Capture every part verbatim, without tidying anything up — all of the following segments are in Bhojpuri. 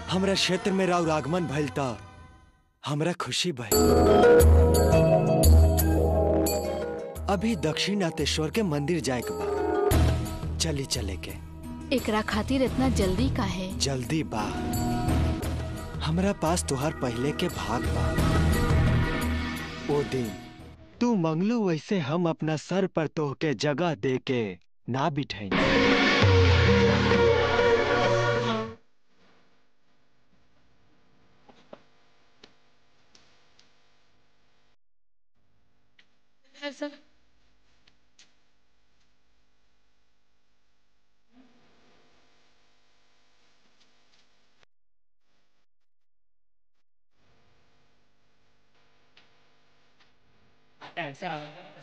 हमरा क्षेत्र में राउर आगमन भइल त हमरा खुशी भइल। अभी दक्षिणातेश्वर के मंदिर जाए के बा, चली चले के। एकरा खातिर इतना जल्दी का है? जल्दी बा, हमरा पास तुहार पहले के भाग बा। ओ दिन तू मंगलू वैसे हम अपना सर पर तोह के जगह दे के ना बिठाई। ऐसा ऐसा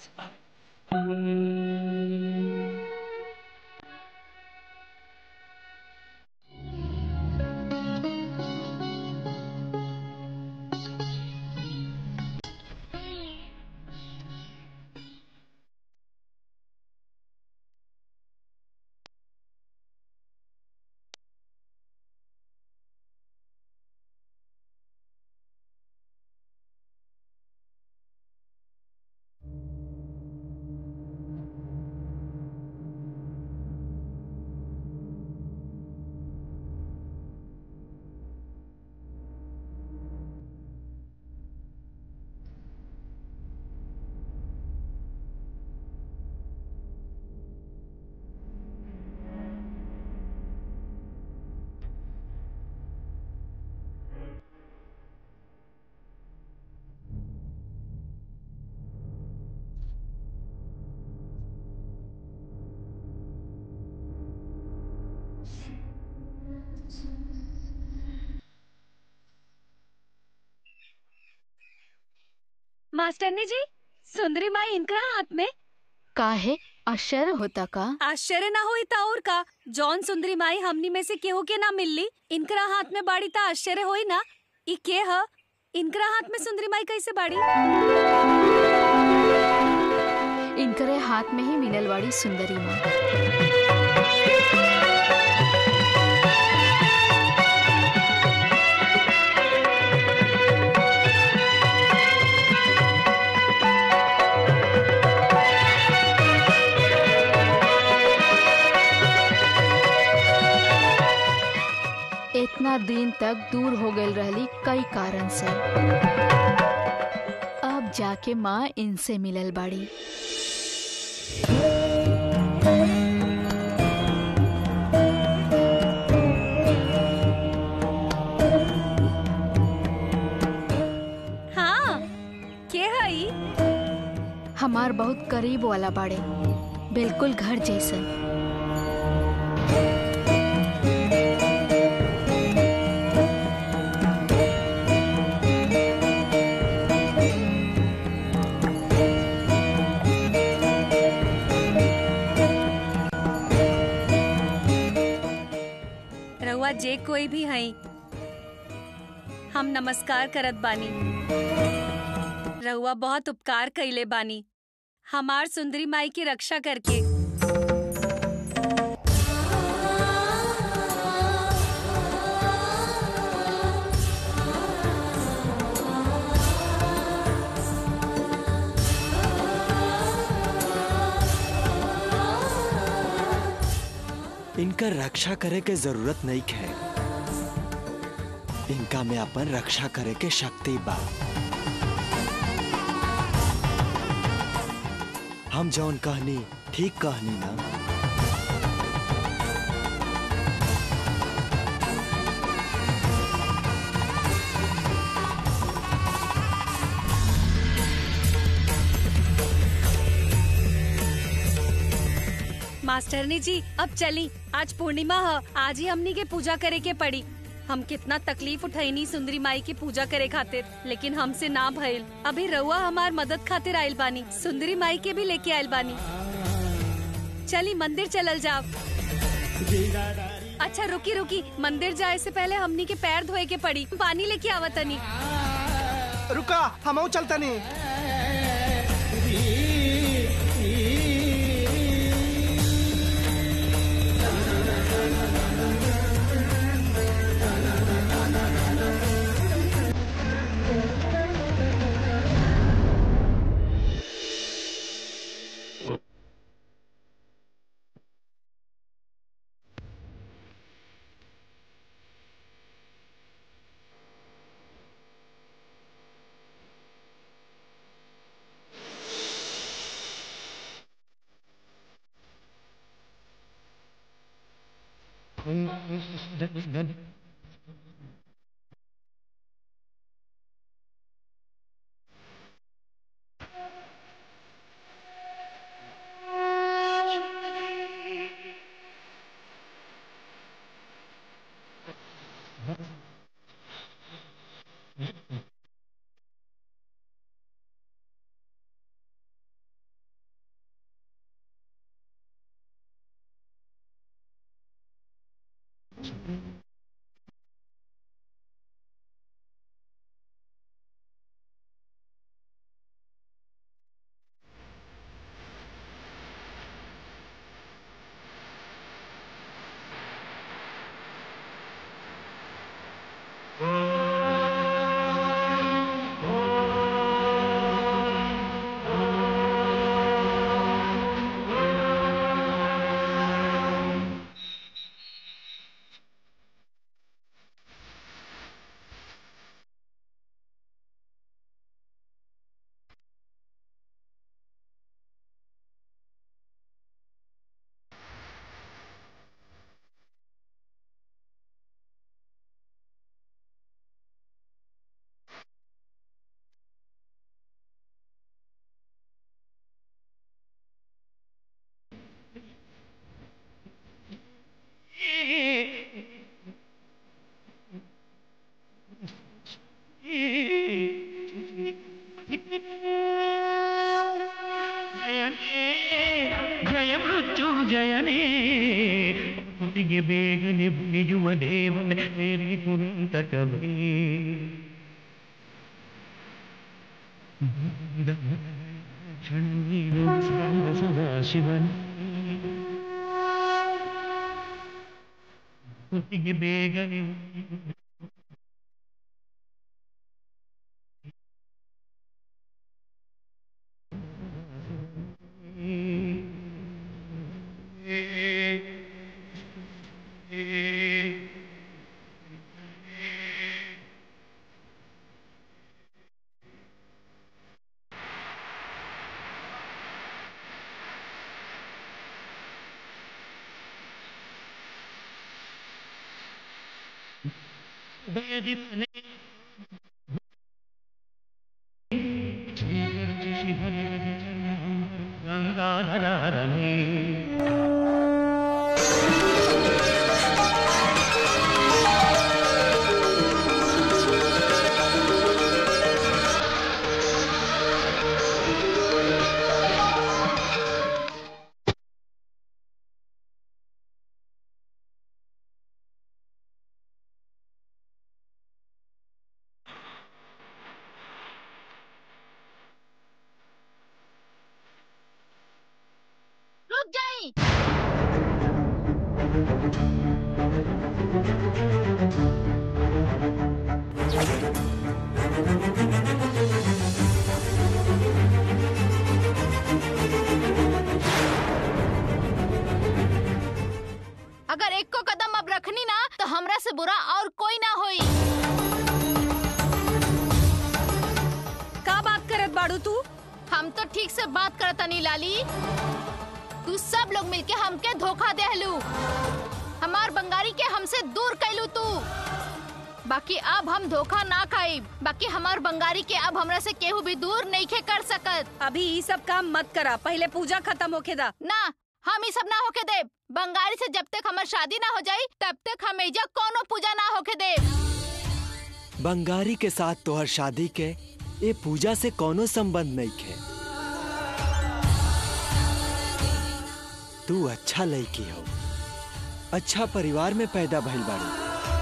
मास्टरनी जी, सुंदरी माई इनका हाथ में का है? आश्चर्य होता का? आश्चर्य ना होई ता और का। जॉन सुंदरी माई हमनी में से केहू के ना मिलली, इनकरा हाथ में बाड़ी ता आश्चर्य होई ना। ई के ह? इनकरा हाथ में सुंदरी माई कैसे बाड़ी? इनकरे हाथ में ही मिलल वाड़ी सुंदरी माँ। इतना दिन तक दूर हो गई रहली कई कारण से, अब जाके माँ इनसे मिलल बाड़ी। हाँ, के हई? हमार बहुत करीब वाला बाड़े, बिल्कुल घर जैसन। रउआ जे कोई भी हई, हम नमस्कार करत बानी। रउआ बहुत उपकार कइले बानी हमार सुंदरी माई की रक्षा करके। इनका रक्षा करे के जरूरत नहीं है, इनका में अपन रक्षा करे के शक्ति बा। हम जौन कहनी ठीक कहनी ना। मास्टरनी जी, अब चली, आज पूर्णिमा है, आज ही हमनी के पूजा करे के पड़ी। हम कितना तकलीफ उठैनी सुंदरी माई की पूजा करे खातिर, लेकिन हमसे ना भइल। अभी रउआ हमार मदद खातिर आइल बानी, सुंदरी माई के भी लेके आइल बानी। चली मंदिर चलल जाओ। अच्छा रुकी रुकी, मंदिर जाए से पहले हमनी के पैर धोए के पड़ी, पानी लेके आवतनी। रुका, हमहू चलतनी। ಜಯ ಮೃತ್ಯುಂಜಯನೇ ಕುಟಿಗೆ ಬೇಗನೆ ಬಿಜುವ ದೇವನೇ ಮೇರಿ ಕುಂತಕವೇ ಕ್ಷಣೀರು ಸದಾ ಶಿವನೇ ಕುಟಿಗೆ ಬೇಗನೆ ಗಂಗಾಧರನೇ रुक जाई। अगर एक को कदम अब रखनी ना तो हमरा से बुरा और कोई ना होई। का बात करत बाड़ू तू? हम तो ठीक से बात करत नहीं लाली। तू सब लोग मिलके हमके धोखा देहलू, हमार बंगारी के हमसे दूर कैलू तू। बाकी अब हम धोखा ना खाई, बाकी हमार बंगारी के अब हमरा से केहू भी दूर नहीं खे कर सकत। अभी ये सब काम मत करा, पहले पूजा खत्म होके दा। ना, हम ये सब ना होके दे। बंगारी से जब तक हमार शादी ना हो जाई तब तक हम एजा कोनो पूजा ना होके दे। बंगारी के साथ तोहर शादी के ये पूजा से कोनो संबंध नहीं है। तू अच्छा लड़की हो, अच्छा परिवार में पैदा भइल बाड़ी।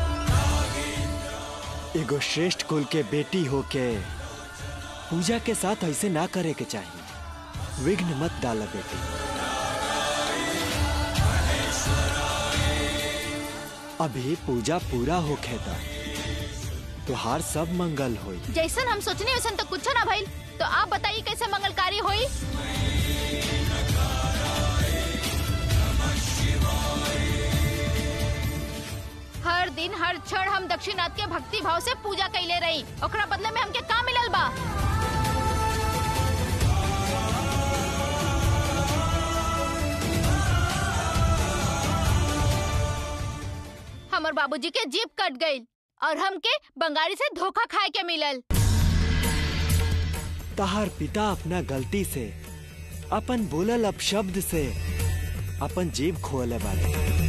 एगो श्रेष्ठ कुल के बेटी होके पूजा के साथ ऐसे ना करे के चाहिए। विघ्न मत डाला बेटी। अभी पूजा पूरा होके दा, तुहार सब मंगल होई। जैसन हम सोचने वैसन तो कुछ ना भइल, तो आप बताइए कैसे मंगलकारी होई? हर दिन हर क्षण हम दक्षिणाथ के भक्ति भाव से पूजा कैले रही, ओकरा बदले में हमके का मिलल बा? हमर बाबूजी के जीप कट गई और हमके बंगाली से धोखा खाए के मिलल। तहार पिता अपना गलती से अपन बोलल अपशब्द से अपन जीभ खोले बारे।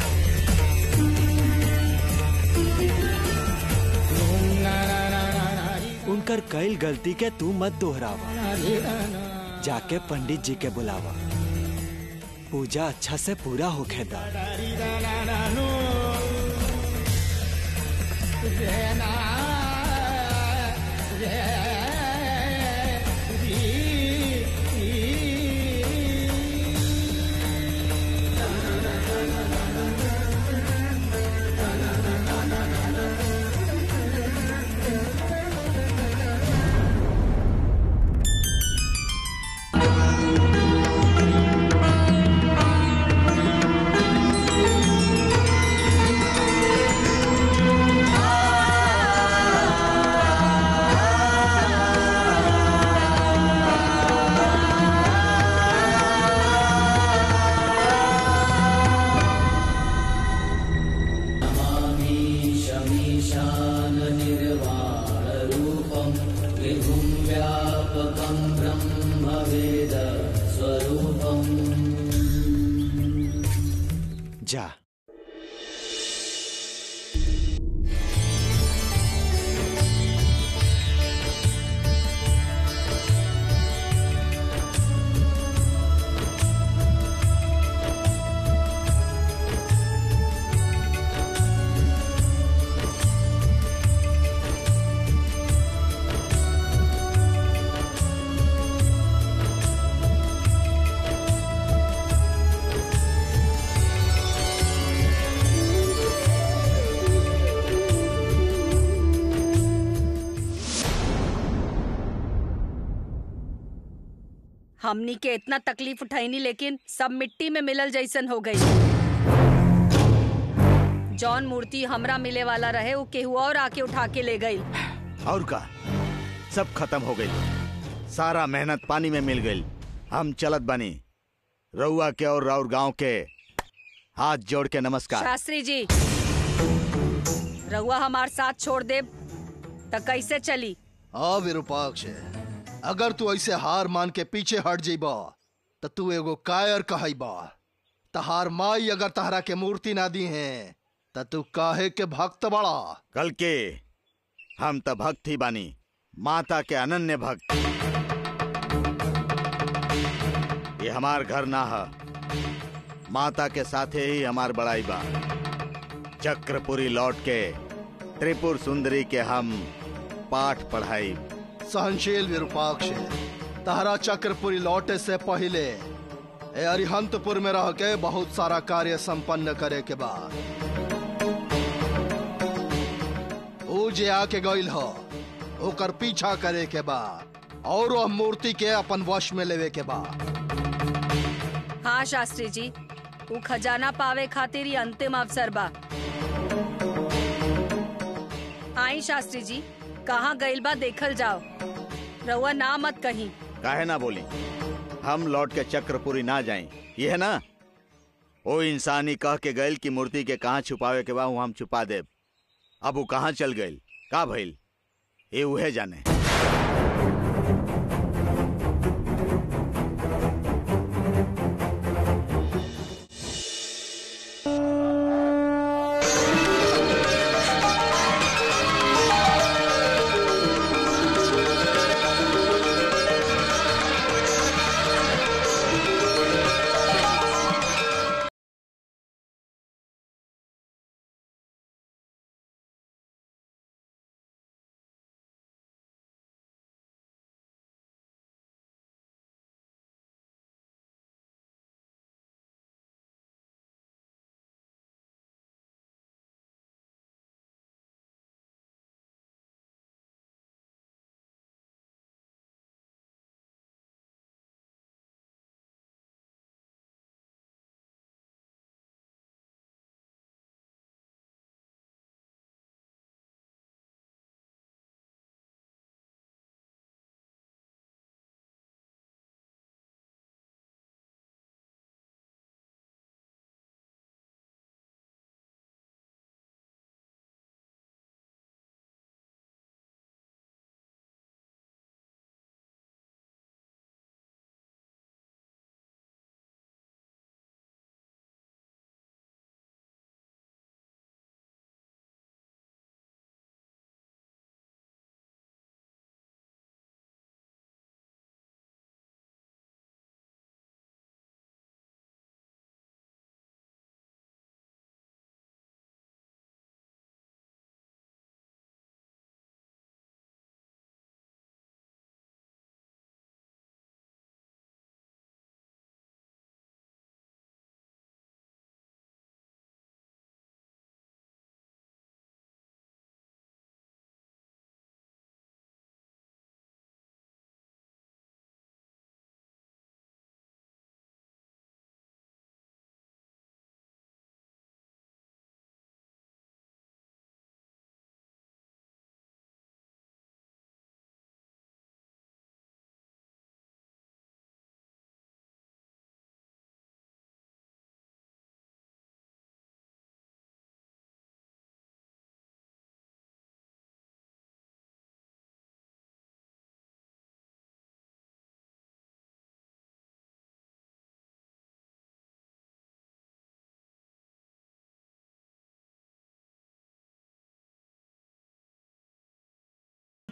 उनकर कईल गलती के तू मत दोहरावा। जाके पंडित जी के बुलावा, पूजा अच्छा से पूरा होके दा। जा। हमनी के इतना तकलीफ उठाईनी लेकिन सब मिट्टी में मिलल जैसन हो गई। जौन मूर्ति हमरा मिले वाला रहे वो केहू और आके उठा के ले गई। और का सब खत्म हो गई, सारा मेहनत पानी में मिल गई। हम चलत बनी, रउआ के और राउर गांव के हाथ जोड़ के नमस्कार। शास्त्री जी, रउआ हमार साथ छोड़ दे तो कैसे चली? हाँ विरूपाक्ष, अगर तू ऐसे हार मान के पीछे हट जाइबा तो तू एगो कायर कहइबा। तहार माई अगर तहरा के मूर्ति ना दी है तो तू काहे के भक्त बड़ा। कल के हम तो भक्त ही बानी, माता के अनन्य भक्त। ये हमार घर ना है, माता के साथे ही हमार बड़ाई बा। चक्रपुरी लौट के त्रिपुर सुंदरी के हम पाठ पढ़ाई। सहनशील विरूपाक्ष, तहरा चक्रपुरी लौटे से पहले ए अरिहंतपुर में रह के बहुत सारा कार्य संपन्न करे के बाद ऊ जे आके गईल हो ओकर पीछा करे के बाद और वह मूर्ति के अपन वश में लेवे के बाद। हाँ शास्त्री जी, वो खजाना पावे खातिर ही अंतिम अवसर बा। आई शास्त्री जी, कहाँ गईल बा देखल जाओ। रउआ ना मत कहीं। काहे ना बोली, हम लौट के चक्रपुरी ना जाएं, ये है ना। वो इंसानी कह के गईल की मूर्ति के कहाँ छुपावे के बा, हम छुपा देब। अब वो कहाँ चल गईल, का भइल, ये उहे जाने।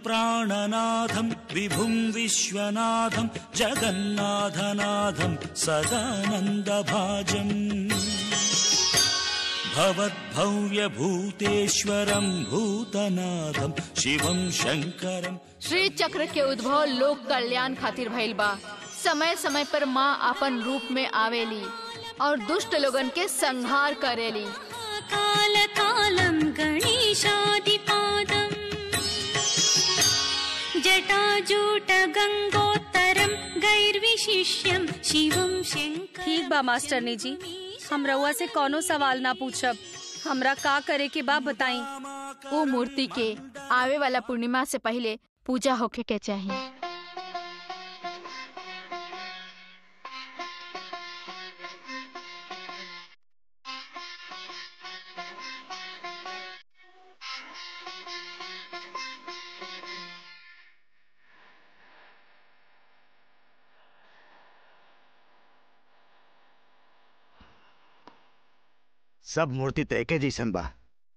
प्राणनाथं विभुं विश्वनाथं जगन्नाथनाथं सदानन्दभाजम् भवद्भव्यभूतेश्वरं भूतनाथं शिवं शंकरं। श्री चक्र के उद्भव लोक कल्याण खातिर भइल बा। समय समय पर माँ अपन रूप में आवेली और दुष्ट लोगन के संहार करेली। काल कालम गणेशादिपादम जटाजूट गंगोत्तरम गैर्विशिष्यम शिवम शंकर। ठीक बा मास्टरनी जी, हम रउआ से कोनो सवाल ना पूछब। हमरा का करे के बा बताई। वो मूर्ति के आवे वाला पूर्णिमा से पहले पूजा होके के चाहिए। सब मूर्ति तो एके जैसन बा।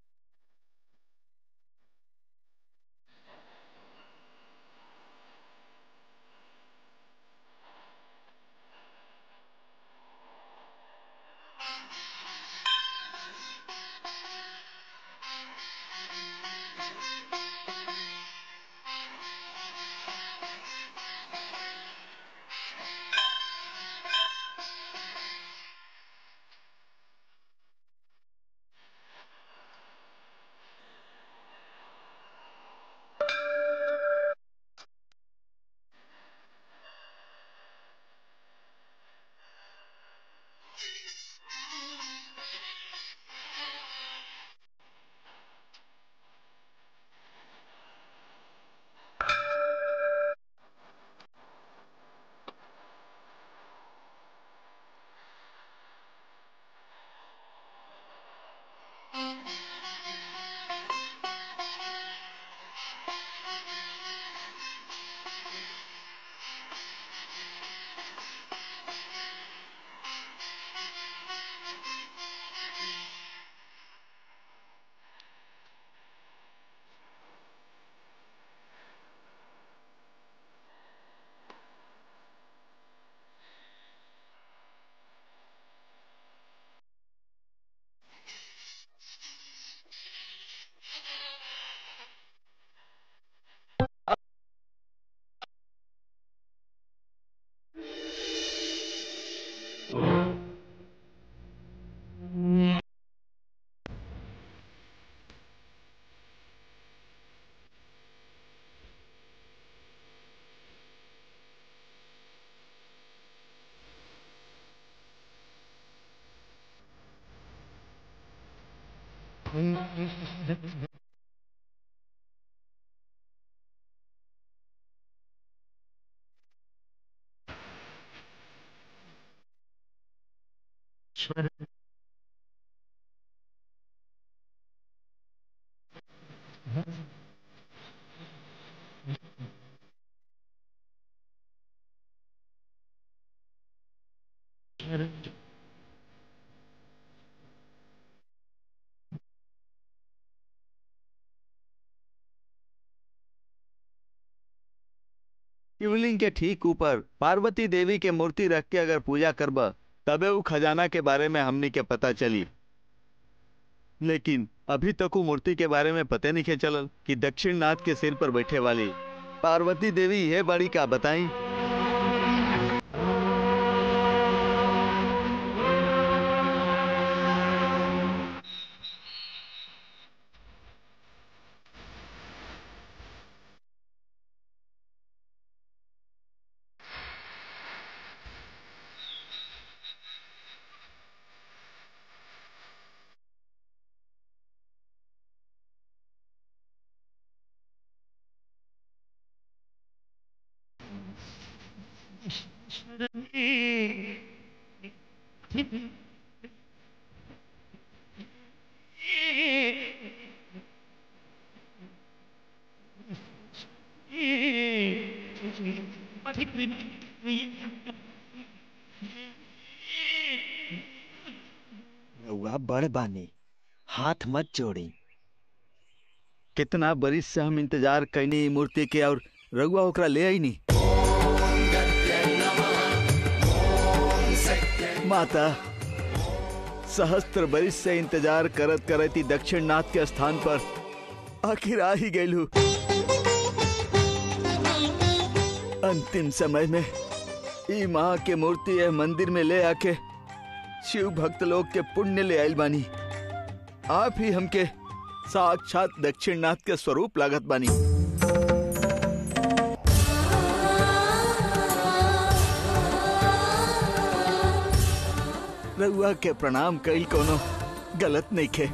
शिवलिंग के ठीक ऊपर पार्वती देवी के मूर्ति रख के अगर पूजा करब तबे वो खजाना के बारे में हमनी के पता चली। लेकिन अभी तक वो मूर्ति के बारे में पते नहीं के चलल कि दक्षिण नाथ के सिर पर बैठे वाली पार्वती देवी ये बड़ी का बताई। रउआ बड़ बानी, हाथ मत जोड़ी। कितना बरिस से हम इंतजार कैनी मूर्ति के और रघुआ ओकरा ले आई नहीं। माता सहस्त्र बरिस से इंतजार करत करती दक्षिण नाथ के स्थान पर आखिर आ ही गई। अंतिम समय में ई माँ के मूर्ति है मंदिर में ले आके शिव भक्त लोग के पुण्य ले आयल बानी। आप ही हमके साक्षात दक्षिण नाथ के स्वरूप लागत बानी। रघुआ के प्रणाम कई कोनो गलत नहीं खे।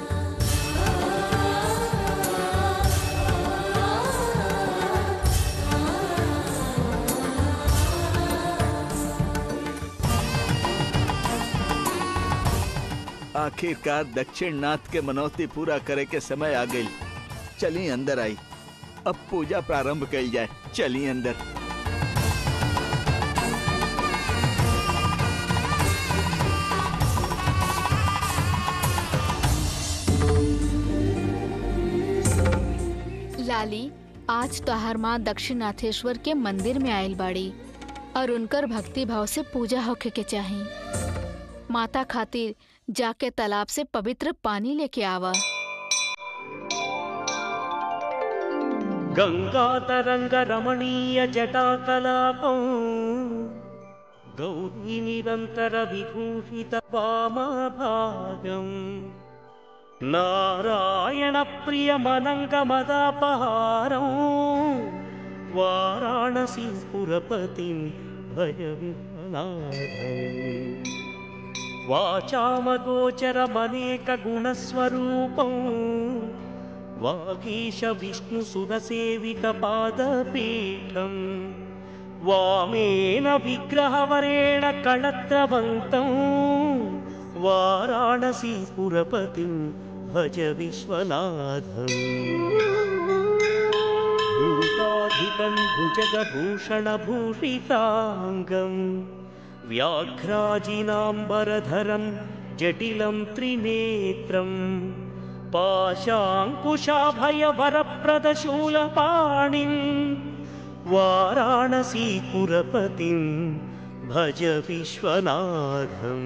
आखिरकार दक्षिण नाथ के मनौती पूरा करे के समय आ गई। चली अंदर आई, अब पूजा प्रारंभ कल जाए। चली अंदर। लाली, आज तोहर माँ दक्षिणाथेश्वर के मंदिर में आयल बाड़ी और उनकर भक्ति भाव से पूजा होके के चाही। माता खातिर जाके तालाब से पवित्र पानी लेके आवा। गंगा तरंग रमणीय जटाकलापं गौरी निरंतर विभूषित वामभागं नारायण प्रिय मनंग मदापहारं वाराणसी पुरपतिं भज विश्वनाथं वाचामगोचरमनेक गुणस्वरूपं वागीश विष्णुसुरसेवितपादपीठं वामेन विग्रहवरेण कळत्रवन्तं वाराणसी पुरपतिं भज विश्वनाथं भूताधिकं भुजगभूषणभूषिताङ्गं व्याघ्राजिनाम्बरधरं जटिलं त्रिनेत्रं पाशाङ्कुशाभयवरप्रदशूलपाणिं वाराणसी पुरपतिं भज विश्वनाथम्।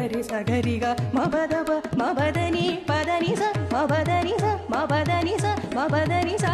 Gariga, ma badani, badani sa, ma badani sa, ma badani sa, मपदनि सा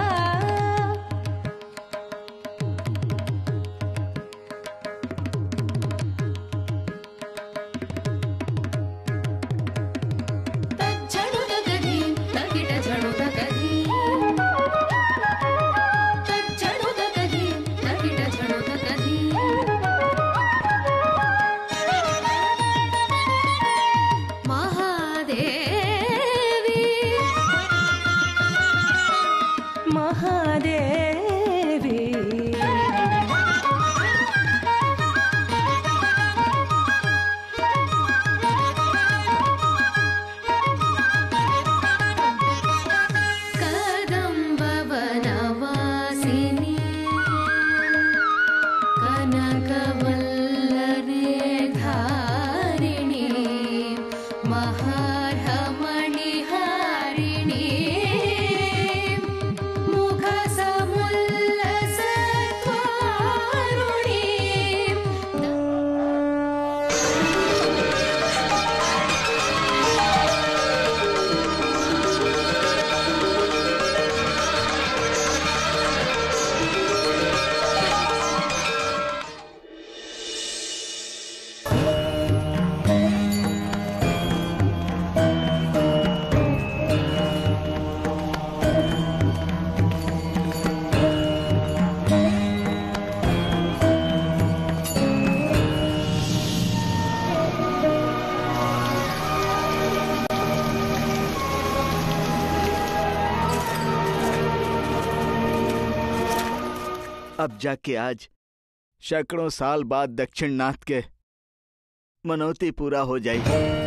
अब जाके आज सैकड़ों साल बाद दक्षिणनाथ के मनौती पूरा हो जाई।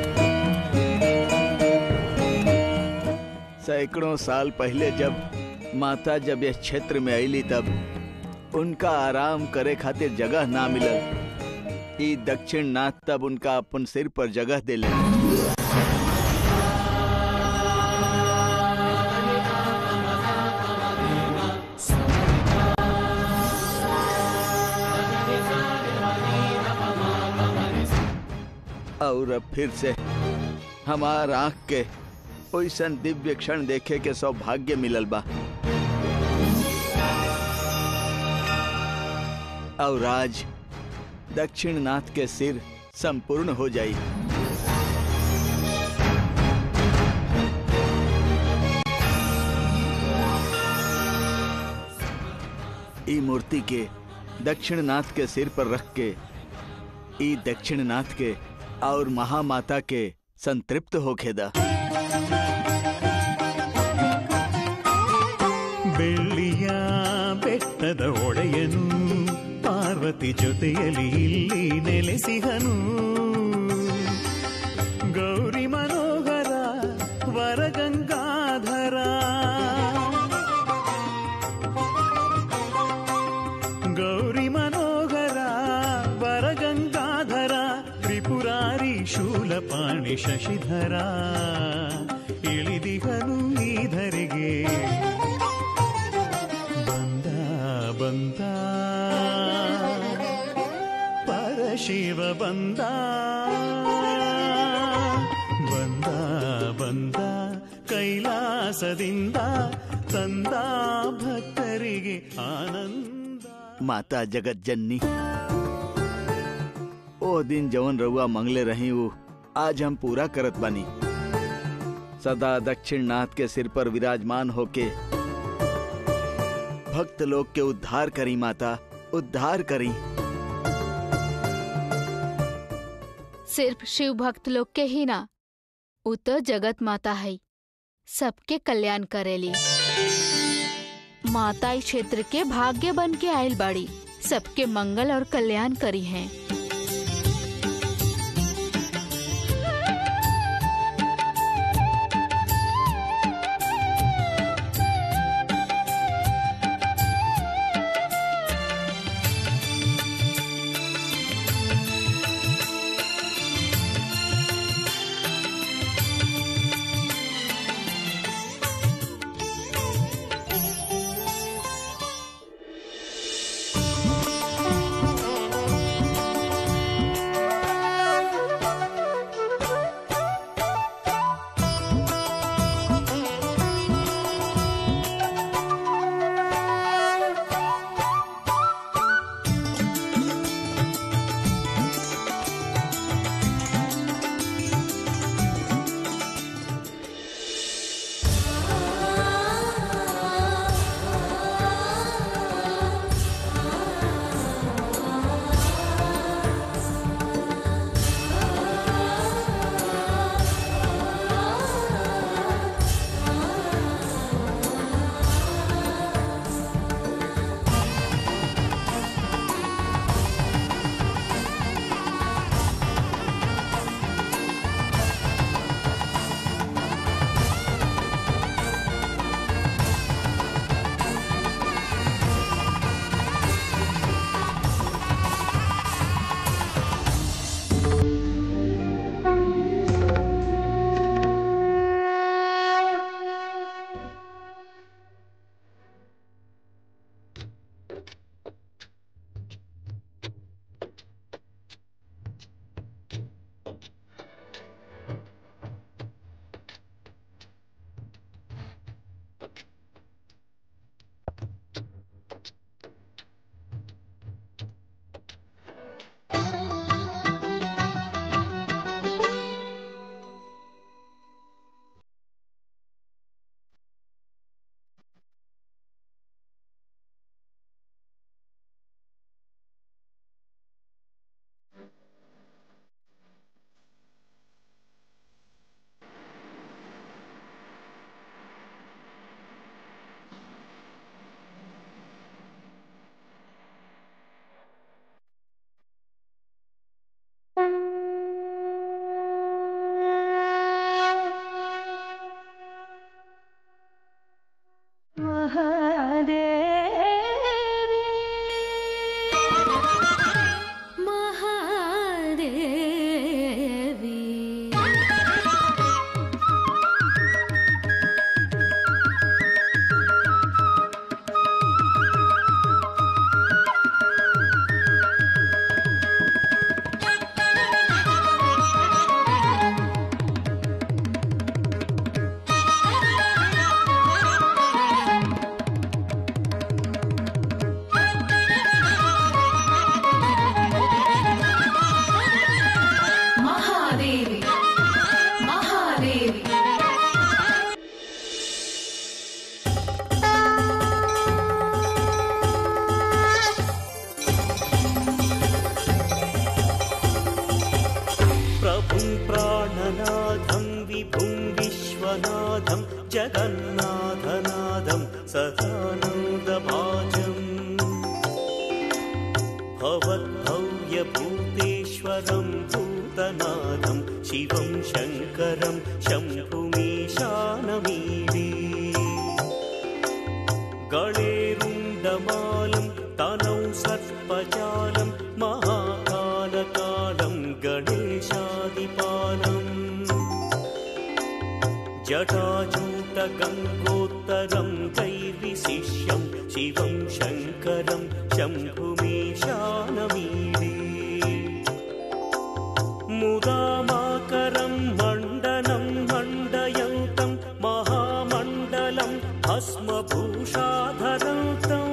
सैकड़ों साल पहले जब माता जब इस क्षेत्र में आईली तब उनका आराम करे खातिर जगह ना मिलल। ई दक्षिणनाथ तब उनका अपन सिर पर जगह देले। और अब फिर से हमार आँख के ओइसन दिव्य क्षण देखे के सौभाग्य मिलल बा। और आज दक्षिणनाथ के सिर संपूर्ण हो जाई। ई मूर्ति के दक्षिणनाथ के सिर पर रख के ई दक्षिणनाथ के और महामाता के संतृप्त होखेदा। ಬೆಳ್ಳಿಯ ಬೆಟ್ಟದ ಒಡೆಯನು ಪಾರ್ವತಿ ಜೊತೆಯಲ್ಲಿ ಇಲ್ಲಿ ನೆಲೆಸಿಹನು. ಗೌರಿ ಮನೋಹರ ವರಗಂಗಾಧರ ಗೌರಿ ಮನೋಹರ ವರಗಂಗಾಧರ ತ್ರಿಪುರಾರಿ ಶೂಲಪಾಣಿ ಶಶಿಧರ ಇಳಿದಿಹನು ಈ ಧರೆಗೆ ಬಂದ ಬಂದ ಪರಶಿವ ಬಂದ ಬಂದ ಬಂದ ಕೈಲಾಸದಿಂದ ತಂದ ಭಕ್ತರಿಗೆ ಆನಂದ। माता जगत जननी ओ दिन जवन रउआ मंगले रही वो आज हम पूरा करत बानी। सदा दक्षिणनाथ के सिर पर विराजमान होके भक्त लोग के उद्धार करी माता, उद्धार करी। सिर्फ शिव भक्त लोग के ही ना, उ तो जगत माता है, सबके कल्याण करेली। माता इस क्षेत्र के भाग्य बन के आयल बाड़ी, सबके मंगल और कल्याण करी हैं। प्रभुं प्राणनाथं विभुं विश्वनाथं जगन्नाथनाथं सदानन्दभाजम् भवद्भव्यभूतेश्वरं भूतनाथं शिवं शङ्करं शम्भुमीशानमीडे गणेरुण्डमालं तनौ सर्पजालं महाकालकालं गणेशादिपालम् जटाजूटगङ्गोत्तरं दैर्विशिष्यं शिवं शङ्करं शम्भुमीशानमीडे मुदामाकरं मण्डनं मण्डयन्तं महामण्डलं भस्मभूषाधरन्तम्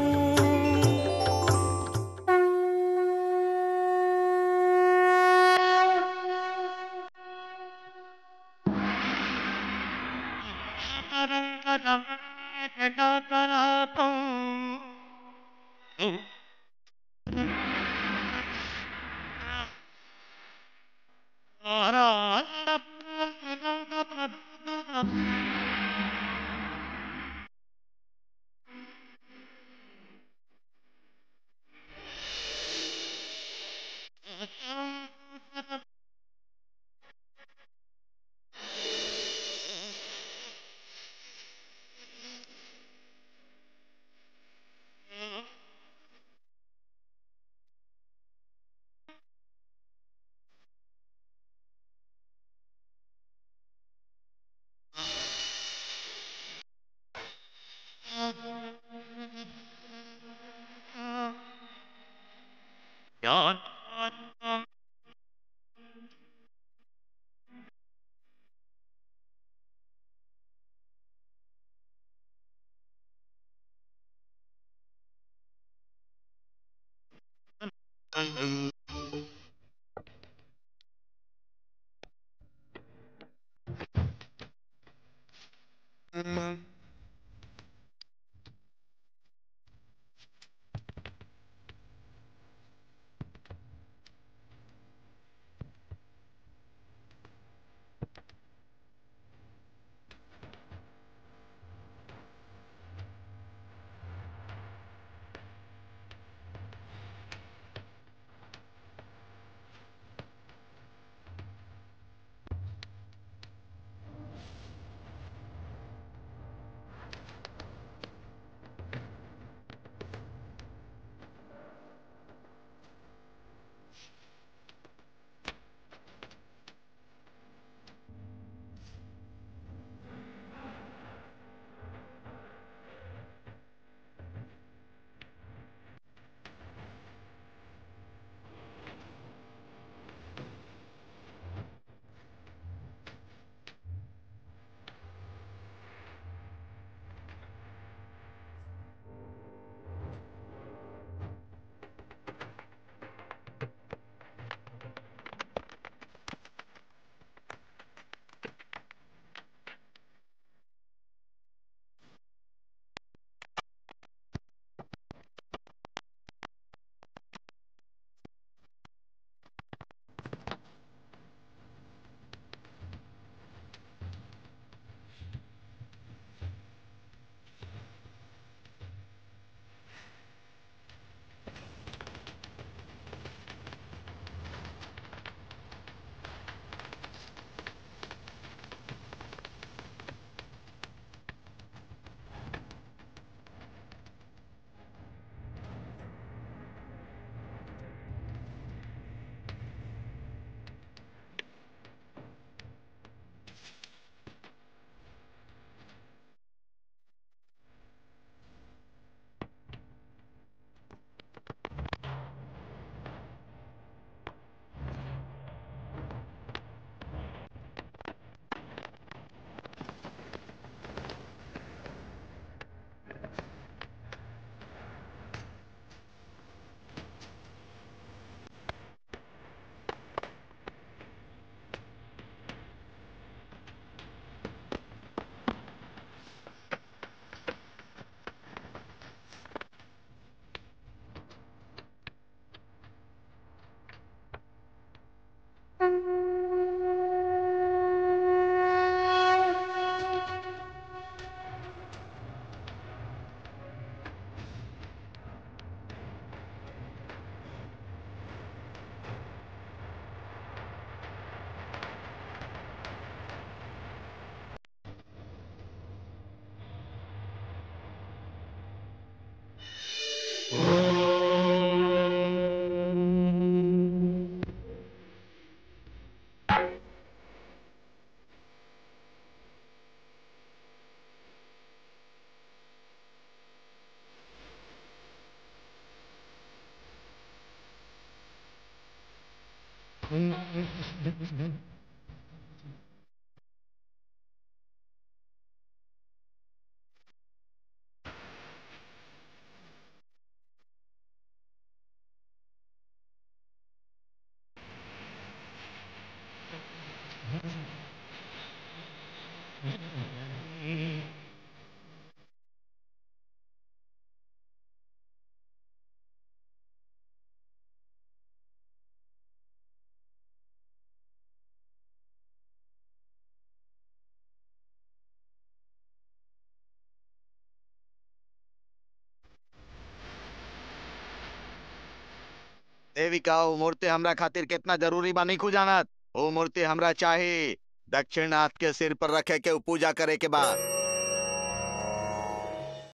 देविका वो मूर्ति हमरा खातिर कितना जरूरी बा नहीं जानत। वो मूर्ति हमरा चाही दक्षिण हाथ के सिर पर रखे के पूजा करे के बाद।